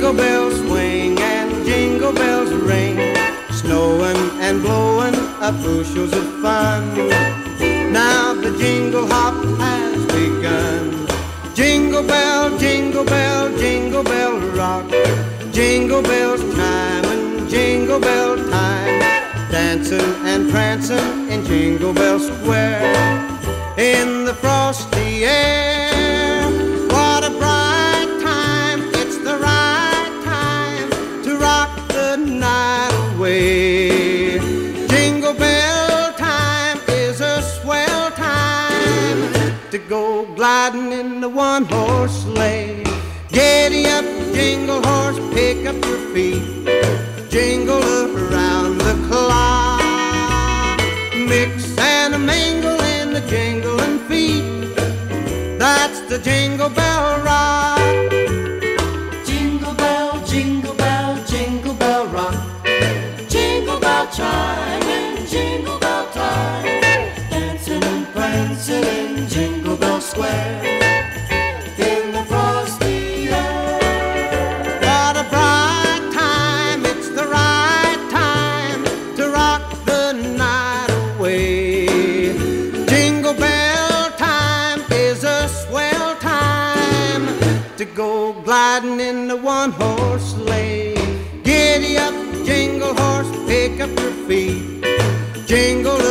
Jingle bells swing and jingle bells ring, snowing and blowing up bushels of fun. Now the jingle hop has begun. Jingle bell, jingle bell, jingle bell rock, jingle bells chiming, jingle bell time, dancing and prancing in Jingle Bell Square. In the frosty air, what a bright time, it's the right time to rock the night away. Jingle bell time is a swell time to go gliding in the one-horse sleigh. Giddy up, jingle horse, pick up your feet, jingle around the clock, mix and mingle in the jingling feet. That's the Jingle Bell Rock. Jingle bell, jingle bell, jingle bell rock, jingle bell chime and jingle bell time, dancing and prancing in Jingle Bell Square. In the frosty air, What a bright time, it's the right time to rock the night away. Jingle bell time is a swell time to go gliding in the one-horse sleigh. Giddy up, jingle horse, pick up your feet, jingle